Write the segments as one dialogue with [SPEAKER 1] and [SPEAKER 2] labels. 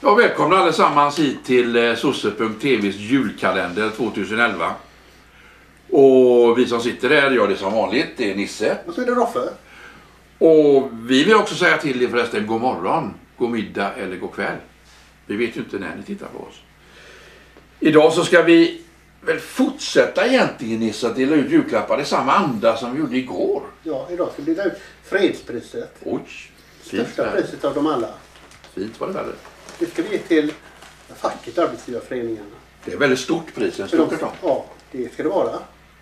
[SPEAKER 1] Ja, välkomna allesammans hit till sosse.tvs julkalender 2011. Och vi som sitter där gör det som vanligt, det är Nisse.
[SPEAKER 2] Och så är det Roffe.
[SPEAKER 1] Och vi vill också säga till er förresten god morgon, god middag eller god kväll. Vi vet ju inte när ni tittar på oss. Idag så ska vi väl fortsätta egentligen, Nisse, att dela ut julklappar i samma anda som vi gjorde igår.
[SPEAKER 2] Ja, idag ska vi dela ut fredspriset.
[SPEAKER 1] Oj, fint.
[SPEAKER 2] Största priset av dem alla.
[SPEAKER 1] Fint var det väl.
[SPEAKER 2] Det ska vi ge till facket, arbetsgivarföreningarna.
[SPEAKER 1] Det är väldigt stort pris, en stor kartong.
[SPEAKER 2] Ja, det ska det vara.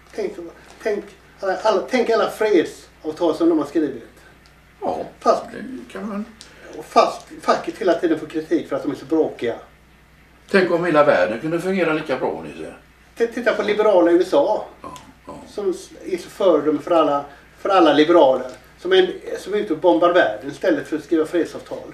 [SPEAKER 2] Tänk alla fredsavtal som de har skrivit.
[SPEAKER 1] Ja,
[SPEAKER 2] Fast,
[SPEAKER 1] det kan man.
[SPEAKER 2] och fast facket hela tiden får kritik för att de är så bråkiga.
[SPEAKER 1] Tänk om hela världen kunde fungera lika bra, Nisse.
[SPEAKER 2] Titta på liberala USA.
[SPEAKER 1] Ja.
[SPEAKER 2] Som är så föredöme för alla liberaler. Som är ute och bombar världen istället för att skriva fredsavtal.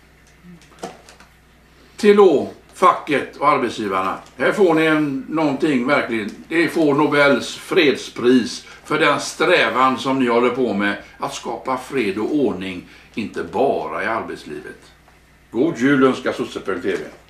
[SPEAKER 1] Till då facket och arbetsgivarna. Här får ni någonting verkligen. Det får Nobels fredspris för den strävan som ni håller på med att skapa fred och ordning, inte bara i arbetslivet. God jul önskar sosse.tv.